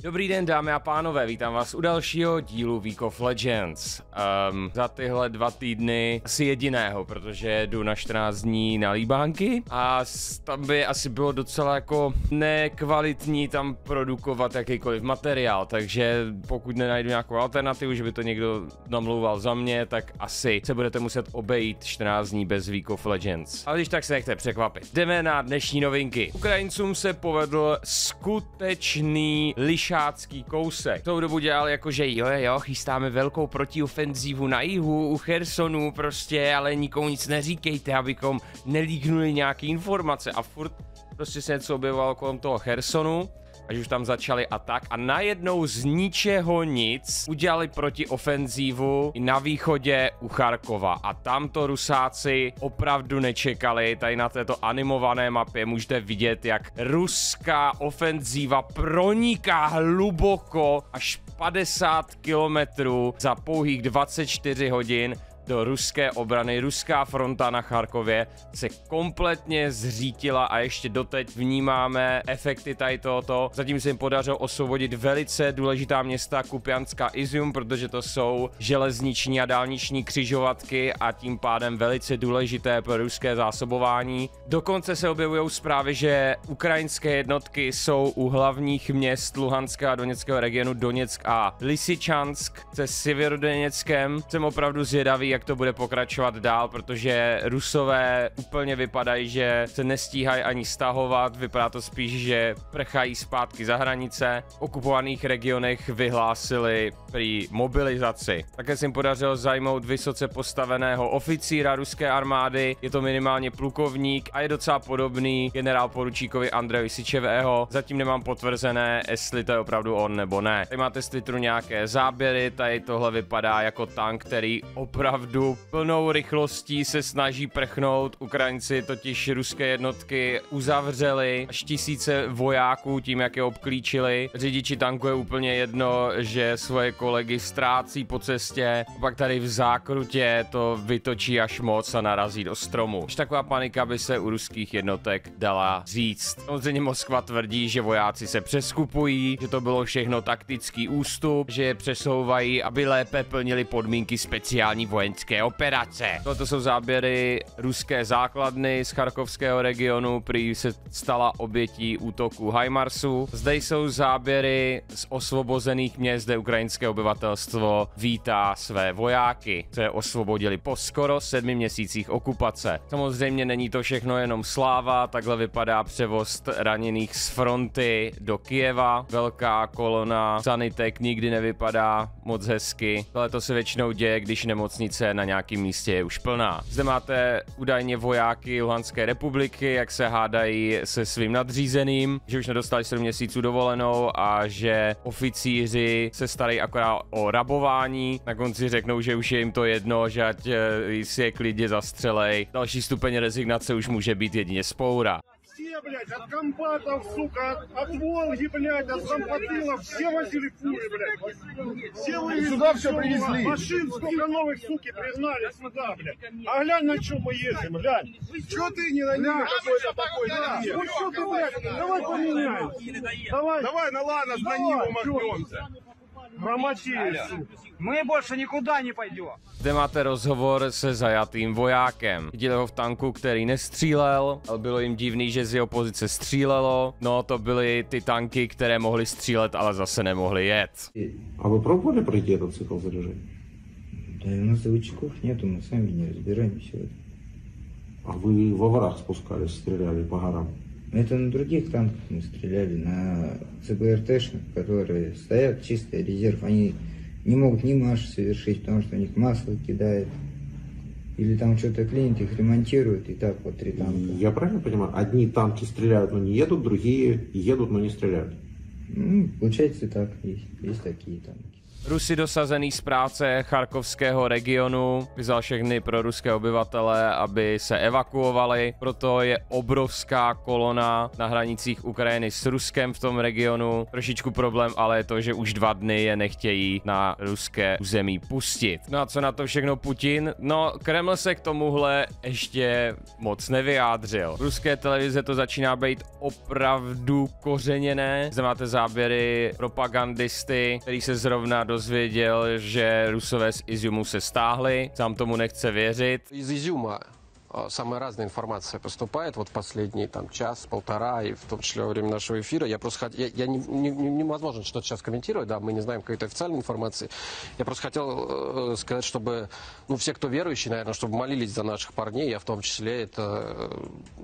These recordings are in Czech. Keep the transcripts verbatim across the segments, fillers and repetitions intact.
Dobrý den, dámy a pánové, vítám vás u dalšího dílu Week of Legends. Um, za tyhle dva týdny asi jediného, protože jdu na čtrnáct dní na líbánky a tam by asi bylo docela jako nekvalitní tam produkovat jakýkoliv materiál, takže pokud nenajdu nějakou alternativu, že by to někdo namlouval za mě, tak asi se budete muset obejít čtrnáct dní bez Week of Legends. Ale když tak se nechte překvapit. Jdeme na dnešní novinky. Ukrajincům se povedl skutečný lišácký kousek. Tou dobu dělal jako, že jo, jo, chystáme velkou protiofenzívu na jihu u Chersonu prostě, ale nikomu nic neříkejte, abychom nelíknuli nějaký informace a furt prostě se něco objevovalo kolem toho Chersonu, až už tam začali atak a najednou z ničeho nic udělali protiofenzívu i na východě u Charkova a tam to Rusáci opravdu nečekali. Tady na této animované mapě můžete vidět, jak ruská ofenzíva proniká hluboko až padesát kilometrů za pouhých dvacet čtyři hodin do ruské obrany. Ruská fronta na Charkově se kompletně zřítila a ještě doteď vnímáme efekty tady tohoto. Zatím se jim podařilo osvobodit velice důležitá města Kupiansk a Izium, protože to jsou železniční a dálniční křižovatky a tím pádem velice důležité pro ruské zásobování. Dokonce se objevují zprávy, že ukrajinské jednotky jsou u hlavních měst Luhanského a Doněckého regionu Doněck a Lysyčansk se Severodoněckem. Jsem opravdu zvědavý, jak to bude pokračovat dál, protože Rusové úplně vypadají, že se nestíhají ani stahovat, vypadá to spíš, že prchají zpátky za hranice. V okupovaných regionech vyhlásili prý mobilizaci. Také se jim podařilo zajmout vysoce postaveného oficíra ruské armády, je to minimálně plukovník a je docela podobný generál poručíkovi Andreji Syčevého. Zatím nemám potvrzené, jestli to je opravdu on nebo ne. Tady máte z Twitteru nějaké záběry, tady tohle vypadá jako tank, který opravdu plnou rychlostí se snaží prchnout. Ukrajinci totiž ruské jednotky uzavřeli, až tisíce vojáků tím, jak je obklíčili. Řidiči tanku je úplně jedno, že svoje kolegy ztrácí po cestě, pak tady v zákrutě to vytočí až moc a narazí do stromu. Až taková panika by se u ruských jednotek dala říct. Samozřejmě Moskva tvrdí, že vojáci se přeskupují, že to bylo všechno taktický ústup, že je přesouvají, aby lépe plnili podmínky speciální vojenské operace. Toto jsou záběry ruské základny z charkovského regionu, prý se stala obětí útoku HIMARSu. Zde jsou záběry z osvobozených měst, kde ukrajinské obyvatelstvo vítá své vojáky, které osvobodili po skoro sedmi měsících okupace. Samozřejmě není to všechno jenom sláva, takhle vypadá převoz raněných z fronty do Kyjeva. Velká kolona sanitek nikdy nevypadá moc hezky, ale to se většinou děje, když nemocnice na nějakém místě je už plná. Zde máte údajně vojáky Luhanské republiky, jak se hádají se svým nadřízeným, že už nedostali sedm měsíců dovolenou a že oficíři se starají akorát o rabování. Na konci řeknou, že už je jim to jedno, že ať si je klidně zastřelej. Další stupeň rezignace už může být jedině vzpoura. Все, блядь, от комбатов, сука, от, от Волги, блядь, от зампотылов, все возили фуры, блядь. Все вывезли. Сюда все привезли. Машин сколько новых, суки, пригнали сюда, блядь. А глянь, на чем мы едем, глянь. Че ты не на них какой-то такой, да? Ну что ты, блядь, давай поменяем. Давай, давай, ну ладно, на Ниву махнемся. My больше никуда не пойдем. Zde máte rozhovor se zajatým vojákem. Viděli ho v tanku, který nestřílel, ale bylo jim divný, že z jeho pozice střílelo. No, to byly ty tanky, které mohly střílet, ale zase nemohly jet. A вы пробовали пройти этот цикл заряжения? Да у нас заводчиков нету, мы сами не разбираемся в этом. А вы во враг спускались, стреляли по горам? Это на других танках мы стреляли, на ЦБРТшных, которые стоят, чистый резерв. Они не могут ни марш совершить, потому что у них масло кидает. Или там что-то клинит, их ремонтируют, и так вот три танка. Я правильно понимаю, одни танки стреляют, но не едут, другие едут, но не стреляют? Ну, получается так, есть, есть такие танки. Rusy dosazený správce charkovského regionu vyzval všechny proruské obyvatele, aby se evakuovali, proto je obrovská kolona na hranicích Ukrajiny s Ruskem v tom regionu. Trošičku problém ale je to, že už dva dny je nechtějí na ruské území pustit. No a co na to všechno Putin? No, Kreml se k tomuhle ještě moc nevyjádřil. V ruské televize to začíná být opravdu kořeněné. Zde máte záběry propagandisty, který se zrovna dozvěděl, že Rusové z Iziumu se stáhli, sám tomu nechce věřit. Из Изюма самая разная информация поступает вот в последний там час-полтора, и в том числе во время нашего эфира. Я просто хот... я, я не, не, невозможно что-то сейчас комментировать, да, мы не знаем какой-то официальной информации. Я просто хотел э, сказать, чтобы, ну, все, кто верующий, наверное, чтобы молились за наших парней, я в том числе, это, э,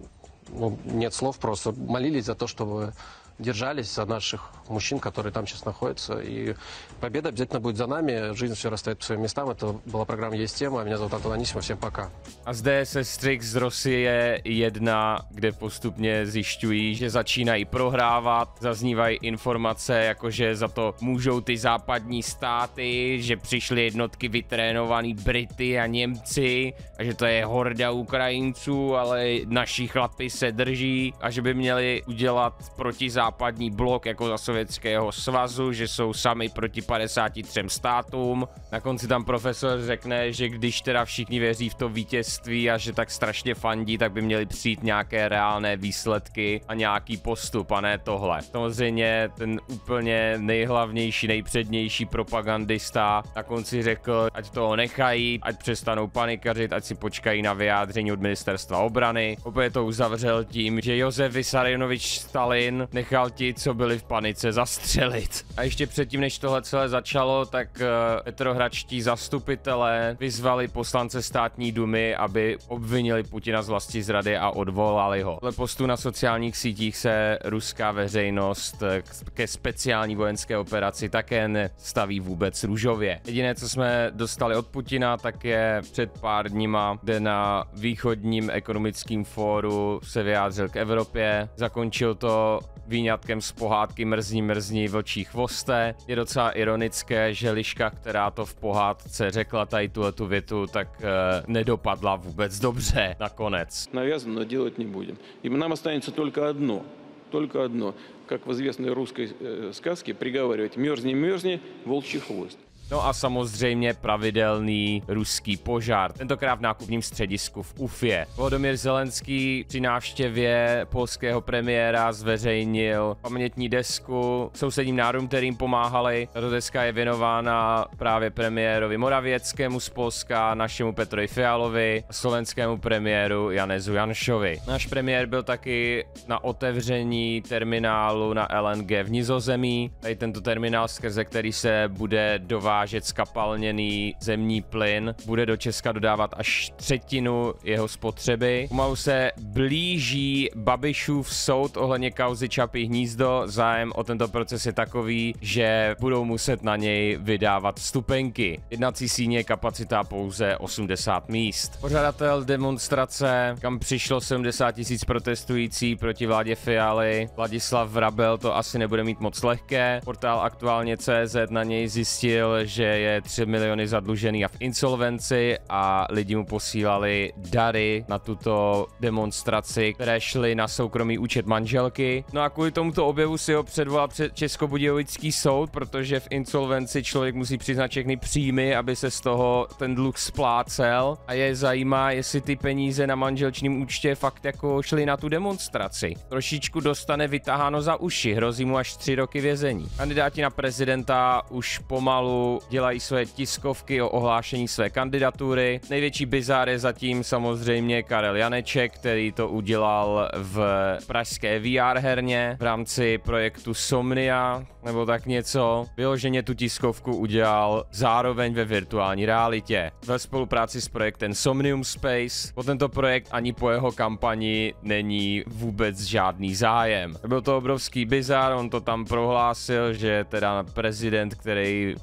ну, нет слов, просто молились за то, чтобы держались за наших мужчин, которые там сейчас находятся. И победа обязательно будет за нами. Жизнь все расставит по своим местам. Это была программа «Есть тема». Меня зовут Антон Анисимов. Всем пока. A zde je sestřih z Rusie jedna, kde postupně zjišťují, že začínají prohrávat. Zaznívají informace, jakože za to můžou ty západní státy, že přišly jednotky vytrénovaný Brity a Němci a že to je horda Ukrajinců, ale naši chlapi se drží a že by měli udělat proti západní blok jako za Sovětského svazu, že jsou sami proti padesáti třem státům. Na konci tam profesor řekne, že když teda všichni věří v to vítězství a že tak strašně fandí, tak by měli přijít nějaké reálné výsledky a nějaký postup, a ne tohle. Samozřejmě ten úplně nejhlavnější, nejpřednější propagandista na konci řekl, ať toho nechají, ať přestanou panikařit, ať si počkají na vyjádření od ministerstva obrany. Opět to uzavřel tím, že Josef Vissarionovič Stalin nechal ti, co byli v panice, zastřelit. A ještě předtím, než tohle celé začalo, tak uh, petrohradští zastupitelé vyzvali poslance státní dumy, aby obvinili Putina z vlastizrady a odvolali ho. Dle postů na sociálních sítích se ruská veřejnost ke speciální vojenské operaci také nestaví vůbec růžově. Jediné, co jsme dostali od Putina, tak je před pár dníma, kde na východním ekonomickém fóru se vyjádřil k Evropě. Zakončil to výňatkem z pohádky Mrzní, mrzní, vlčí chvoste. Je docela ironické, že liška, která to v pohádce řekla tady tuhletu větu, tak e, nedopadla vůbec dobře nakonec. Навязано делать не будем. И нам останется только одно, только одно, как в известной русской э, сказке, приговаривать: мерзни, мерзни, волчий хвост. No a samozřejmě pravidelný ruský požár, tentokrát v nákupním středisku v Ufě. Volodymyr Zelenský při návštěvě polského premiéra zveřejnil pamětní desku sousedním národům, kterým pomáhali. Tato deska je věnována právě premiérovi Morawieckému z Polska, našemu Petrovi Fialovi a slovenskému premiéru Janezu Janšovi. Náš premiér byl taky na otevření terminálu na L N G v Nizozemí. Tady tento terminál, skrze který se bude dovážet skapalněný zemní plyn, bude do Česka dodávat až třetinu jeho spotřeby. Pomalu se blíží Babišův soud ohledně kauzy Čapí hnízdo. Zájem o tento proces je takový, že budou muset na něj vydávat vstupenky. Jednací síně je kapacita pouze osmdesát míst. Pořadatel demonstrace, kam přišlo sedmdesát tisíc protestující proti vládě Fialy, Vladislav Vrabel, to asi nebude mít moc lehké. Portál aktuálně tečka cé zet na něj zjistil, že je tři miliony zadlužený a v insolvenci a lidi mu posílali dary na tuto demonstraci, které šly na soukromý účet manželky. No a kvůli tomuto objevu si ho předvolal před Českobudějovický soud, protože v insolvenci člověk musí přiznat všechny příjmy, aby se z toho ten dluh splácel, a je zajímá, jestli ty peníze na manželčním účtě fakt jako šly na tu demonstraci. Trošičku dostane vytaháno za uši, hrozí mu až tři roky vězení. Kandidáti na prezidenta už pomalu dělají své tiskovky o ohlášení své kandidatury. Největší bizár je zatím samozřejmě Karel Janeček, který to udělal v pražské V R herně v rámci projektu Somnia nebo tak něco. Vyloženě tu tiskovku udělal zároveň ve virtuální realitě ve spolupráci s projektem Somnium Space. O tento projekt ani po jeho kampani není vůbec žádný zájem. Byl to obrovský bizár, on to tam prohlásil, že teda prezident, který půjde do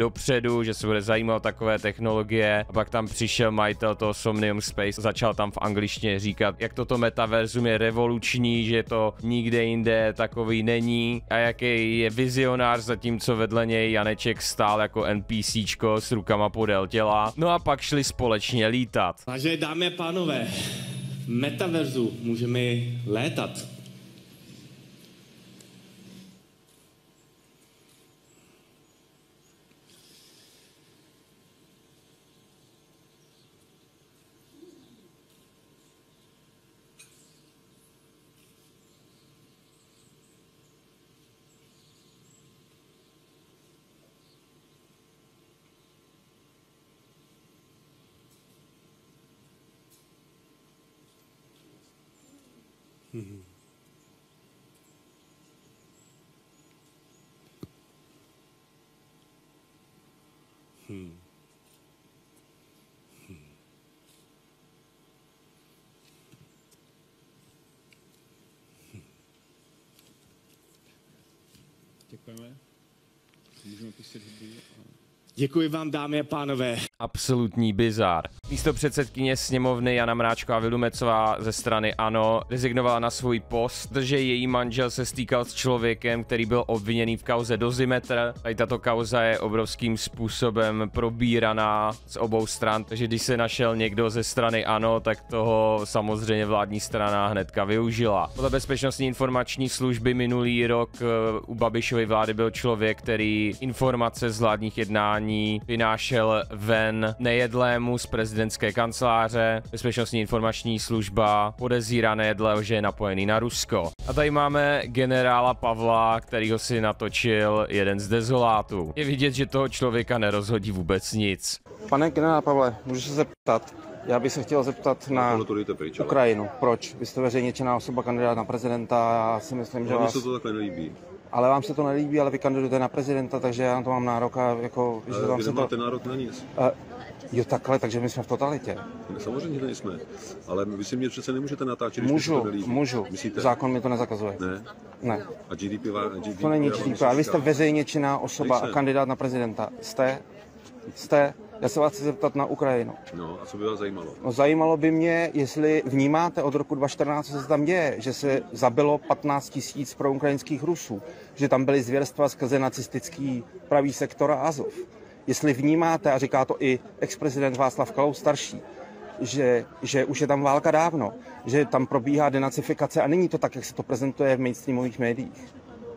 dopředu, že se bude zajímat o takové technologie. A pak tam přišel majitel toho Somnium Space, začal tam v angličtině říkat, jak toto metaverzum je revoluční, že to nikde jinde takový není a jaký je vizionář, zatímco vedle něj Janeček stál jako NPCčko s rukama podél těla. No a pak šli společně lítat. Vážené dámy a pánové, v metaverzu můžeme létat. Hmm. Hmm. Hmm. Děkujeme. Můžeme pustit hudbu. Děkuji vám, dámy a pánové. Absolutní bizár. Místo předsedkyně sněmovny Jana Mráčková Vildumetzová ze strany ANO rezignovala na svůj post, že její manžel se stýkal s člověkem, který byl obviněný v kauze Dozimetr. Tady tato kauza je obrovským způsobem probíraná z obou stran, takže když se našel někdo ze strany ANO, tak toho samozřejmě vládní strana hnedka využila. Podle Bezpečnostní informační služby minulý rok u Babišovy vlády byl člověk, který informace z vládních jednání vynášel ven nejedlému z prezidentské kanceláře. Bezpečnostní informační služba podezírá nejedlého, že je napojený na Rusko. A tady máme generála Pavla, kterýho si natočil jeden z dezolátů. Je vidět, že toho člověka nerozhodí vůbec nic. Pane generál Pavle, můžu se zeptat? Já bych se chtěl zeptat na Ukrajinu. Proč? Vy jste veřejně činná osoba, kandidát na prezidenta, já si myslím, že vás... se to takhle nelíbí. Ale vám se to nelíbí, ale vy kandidujete na prezidenta, takže já na to mám nárok a jako... Ale vám vy se nemáte to... nárok na nic. Uh, jo, takhle, takže my jsme v totalitě. No, samozřejmě nejsme, ale vy si mě přece nemůžete natáčet, když můžu, mi to nelíbí. Můžu, Myslíte? Zákon mi to nezakazuje. Ne? Ne. A G D P R? G D P To není G D P R, vy jste veřejně činná osoba a kandidát na prezidenta. Jste? Jste? Já se vás chci zeptat na Ukrajinu. No a co by vás zajímalo? No, zajímalo by mě, jestli vnímáte od roku dva tisíce čtrnáct, co se tam děje, že se zabilo patnáct tisíc proukrajinských Rusů, že tam byly zvěrstva skrze nacistický pravý sektor Azov. Jestli vnímáte, a říká to i ex-prezident Václav Klaus starší, že, že už je tam válka dávno, že tam probíhá denacifikace a není to tak, jak se to prezentuje v mainstreamových médiích.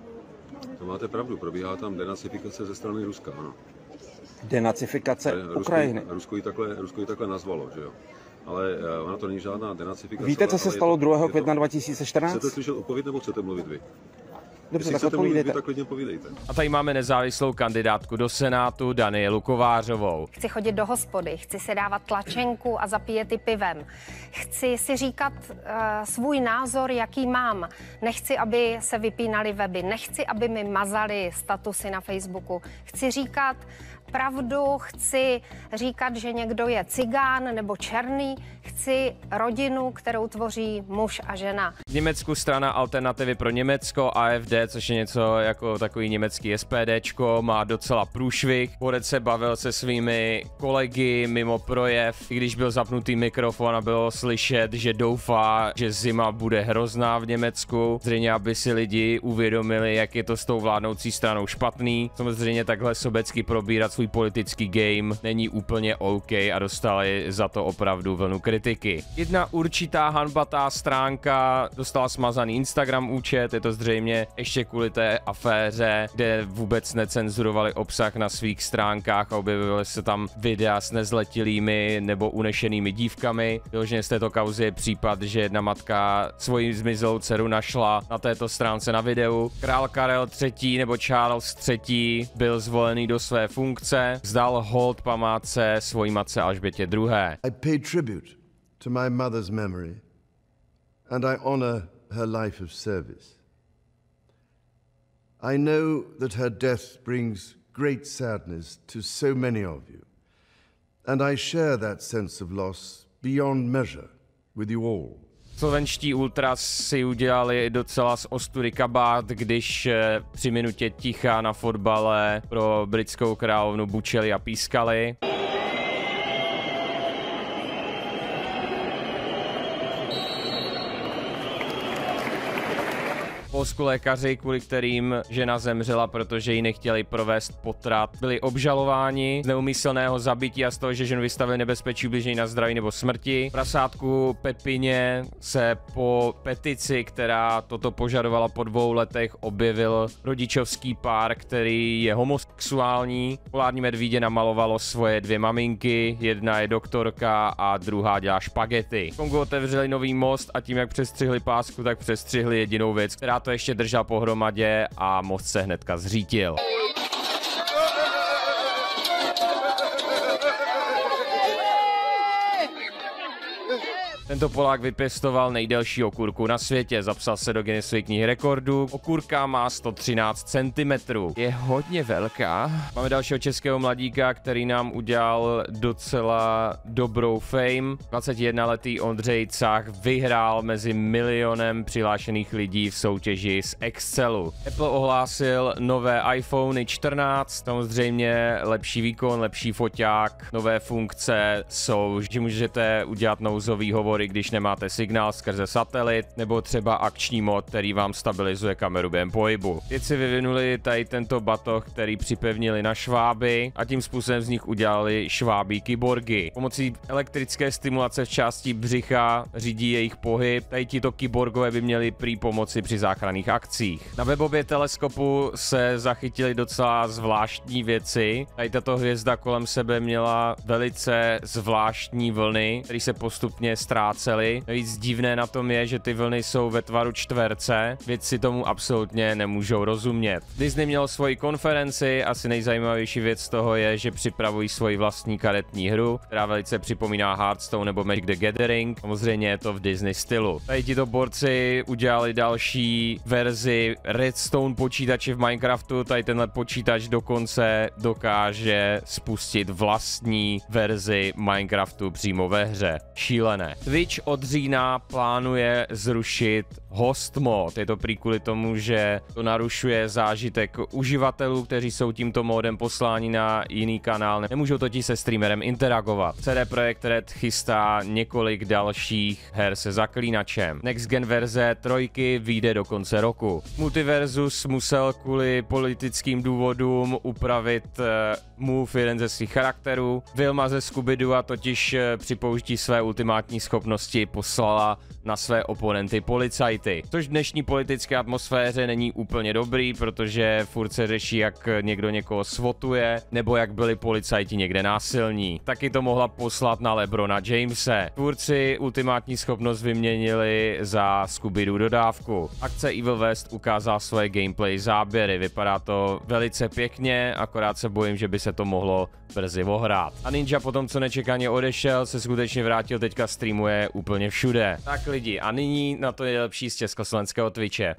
To máte pravdu, probíhá tam denacifikace ze strany Ruska, ano. Denacifikace Rusko, Ukrajiny. Rusko ji takhle, Rusko ji takhle nazvalo, že jo. Ale ona to není žádná denacifikace. Víte, co se stalo druhého května dva tisíce čtrnáct? Chcete slyšet odpověď nebo chcete mluvit vy? Dobře, Jestli tak chcete mluvit vy, tak odpovídejte. klidně povídejte. A tady máme nezávislou kandidátku do Senátu Danielu Kovářovou. Chci chodit do hospody, chci si dávat tlačenku a zapíjet i pivem. Chci si říkat uh, svůj názor, jaký mám. Nechci, aby se vypínaly weby, nechci, aby mi mazali statusy na Facebooku. Chci říkat pravdu, chci říkat, že někdo je cigán nebo černý. Chci rodinu, kterou tvoří muž a žena. V Německu strana Alternativy pro Německo, A F D, což je něco jako takový německý SPDčko, má docela průšvih. Borec se bavil se svými kolegy mimo projev, i když byl zapnutý mikrofon a bylo slyšet, že doufá, že zima bude hrozná v Německu. Zřejmě, aby si lidi uvědomili, jak je to s tou vládnoucí stranou špatný. Samozřejmě takhle sobecky probírat svůj politický game není úplně OK a dostali za to opravdu vlnu kritiky. Jedna určitá hanbatá stránka dostala smazaný Instagram účet, je to zřejmě ještě kvůli té aféře, kde vůbec necenzurovali obsah na svých stránkách a objevily se tam videa s nezletilými nebo unešenými dívkami. Vyloženě z této kauzy je případ, že jedna matka svoji zmizelou dceru našla na této stránce na videu. Král Karel třetí nebo Charles třetí byl zvolený do své funkce, vzdal hold památce svojí matce Alžbětě druhé. I pay tribute to my mother's memory and I honor her life of service. I know that her death brings great sadness to so many of you, and I share that sense of loss beyond measure with you all. Slovenští ultras si udělali docela z ostudy kabát, když při minutě ticha na fotbale pro britskou královnu bučeli a pískali. Polsku lékaři, kvůli kterým žena zemřela, protože ji nechtěli provést potrat, byli obžalováni z neumyslného zabití a z toho, že ženu vystavili nebezpečí ublížení na zdraví nebo smrti. V prasátku Pepině se po petici, která toto požadovala po dvou letech, objevil rodičovský pár, který je homosexuální. Polární medvídě namalovalo svoje dvě maminky, jedna je doktorka a druhá dělá špagety. V Kongu otevřeli nový most a tím, jak přestřihli pásku, tak přestřihli jedinou věc, která to ještě držel pohromadě a most se hnedka zřítil. Tento Polák vypěstoval nejdelší okurku na světě, zapsal se do Guinnessovy knihy rekordů. Okurka má sto třináct centimetrů. Je hodně velká. Máme dalšího českého mladíka, který nám udělal docela dobrou fame. dvacetijednoletý Ondřej Cách vyhrál mezi milionem přihlášených lidí v soutěži z Excelu. Apple ohlásil nové iPhony čtrnáct, samozřejmě lepší výkon, lepší foťák, nové funkce jsou, že můžete udělat nouzový hovor, když nemáte signál skrze satelit, nebo třeba akční mod, který vám stabilizuje kameru během pohybu. Vědci vyvinuli tady tento batoh, který připevnili na šváby a tím způsobem z nich udělali švábí kyborgy. Pomocí elektrické stimulace v části břicha řídí jejich pohyb. Tady tito kyborgové by měli prý pomoci při záchranných akcích. Na webově teleskopu se zachytili docela zvláštní věci. Tady tato hvězda kolem sebe měla velice zvláštní vlny, které se postupně ztrácely. Navíc divné na tom je, že ty vlny jsou ve tvaru čtverce, vědci tomu absolutně nemůžou rozumět. Disney měl svoji konferenci, asi nejzajímavější věc z toho je, že připravují svoji vlastní karetní hru, která velice připomíná Hearthstone nebo Magic the Gathering, samozřejmě je to v Disney stylu. Tady tito borci udělali další verzi Redstone počítače v Minecraftu, tady tenhle počítač dokonce dokáže spustit vlastní verzi Minecraftu přímo ve hře. Šílené. Twitch od října plánuje zrušit host mod. Je to prý kvůli tomu, že to narušuje zážitek uživatelů, kteří jsou tímto modem posláni na jiný kanál. Nemůžou totiž se streamerem interagovat. C D Projekt Red chystá několik dalších her se zaklínačem. Next gen verze trojky vyjde do konce roku. Multiversus musel kvůli politickým důvodům upravit uh, move jeden ze svých charakterů. Vilma ze Scooby-Doo totiž uh, při použití své ultimátní schopnosti poslala na své oponenty policajty. Což v dnešní politické atmosféře není úplně dobrý, protože furt se řeší, jak někdo někoho svotuje, nebo jak byli policajti někde násilní. Taky to mohla poslat na LeBrona Jamese. Tvůrci ultimátní schopnost vyměnili za Scooby-Doo dodávku. Akce Evil West ukázala svoje gameplay záběry. Vypadá to velice pěkně, akorát se bojím, že by se to mohlo brzy ohrát. A Ninja potom, co nečekaně odešel, se skutečně vrátil, teďka streamuje úplně všude. Tak lidi, a nyní na to je lepší z československého Twitche.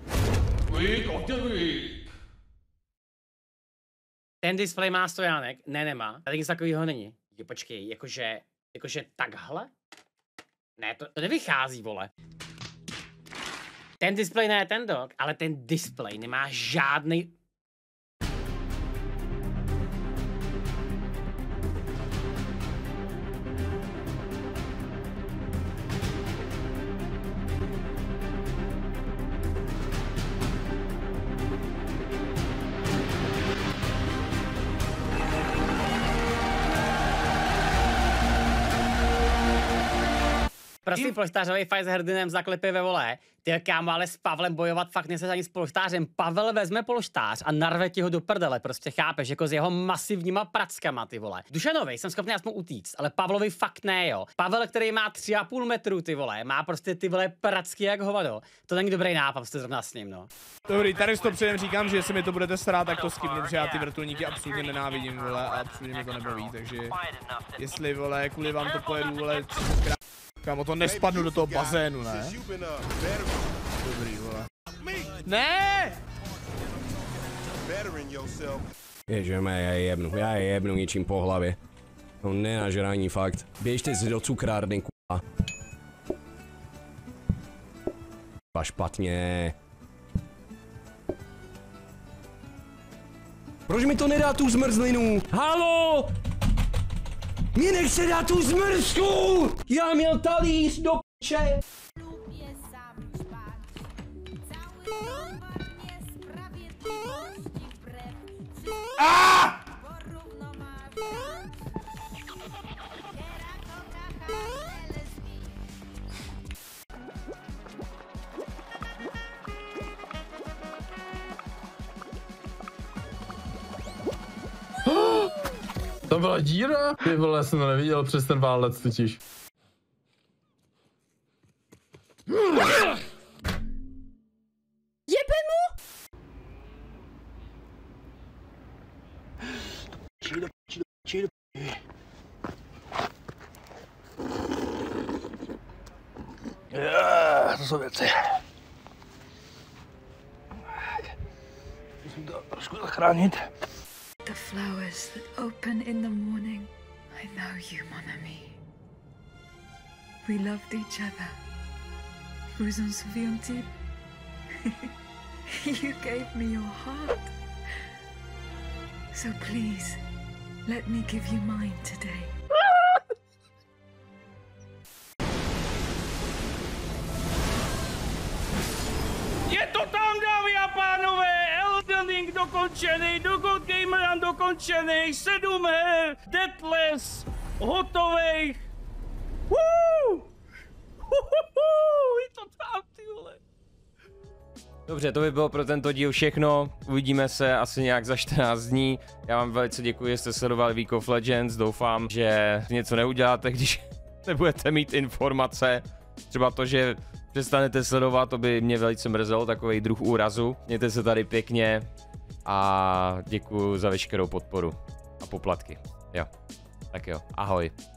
Ten display má stojánek? Ne, nemá. Tady nic takového není. Jo, počkej, jakože, jakože takhle? Ne, to, to nevychází, vole. Ten display ne, ten dok, ale ten display nemá žádný. Prosím, polštářový fight s hrdinem zaklepě ve vole. Ty kámo, ale s Pavlem bojovat fakt nechceš ani s polštářem. Pavel vezme polštář a narve ti ho do prdele, prostě chápeš, jako s jeho masivníma prackama, ty vole. Dušanovi jsem schopný aspoň utíct, ale Pavlovi fakt ne, jo. Pavel, který má tři a půl metru, ty vole, má prostě ty vole pracky jak hovado. To není dobrý nápad, jste zrovna s ním, no. Dobrý, tady s to předem říkám, že jestli mi to budete starat, tak to skipnu, protože já ty vrtulníky absolutně nenávidím, vole, a absolutně mě to nebaví, takže jestli, vole, kvůli vám to pojedu, vole, třikrát. Kámo, to nespadnu do toho bazénu, ne? Dobrý, vole. Ne! Ježeme, já je jebnu, já je jebnu něčím po hlavě. No nenažrání fakt. Běžte si do cukrárny, k***a. A špatně. Proč mi to nedá tu zmrzlinu? Halo! Mě nechce dát tu zmrzku! Já měl talíř do p***če! Ah! To byla díra? Ty vole, jsem to neviděl přes ten válec totiž. Jebe mu! Čído, čído, čído. To jsou věci. Musím to trošku zachránit. The flowers that open in the morning. I know you, mon ami. We loved each other. Vous en souviens-tu? You gave me your heart. So please, let me give you mine today. Je to tam, dámy a pánové! Elden Ring dokončený, Dogot Gamer Run dokončený, sedm her, Deathless, hotovej. Woo! Je to tam, ty vole. Dobře, to by bylo pro tento díl všechno. Uvidíme se asi nějak za čtrnáct dní. Já vám velice děkuji, že jste sledovali League of Legends. Doufám, že něco neuděláte, když nebudete mít informace. Třeba to, že přestanete sledovat, to by mě velice mrzelo, takový druh úrazu. Mějte se tady pěkně a děkuji za veškerou podporu a poplatky. Jo, tak jo, ahoj.